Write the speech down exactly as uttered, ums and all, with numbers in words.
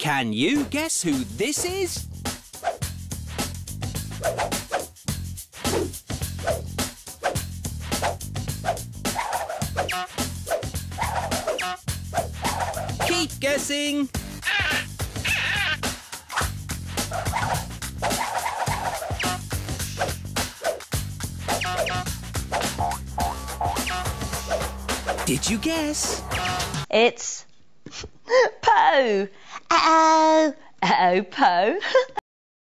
Can you guess who this is? Keep guessing. Did you guess? It's Po. Uh-oh. Uh-oh, Po.